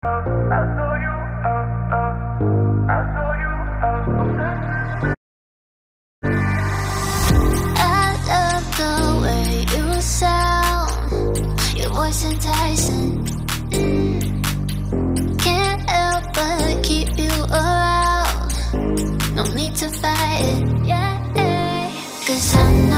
Voice enticing, can't help but keep you around. No need to fight it, yeah. 'Cause I know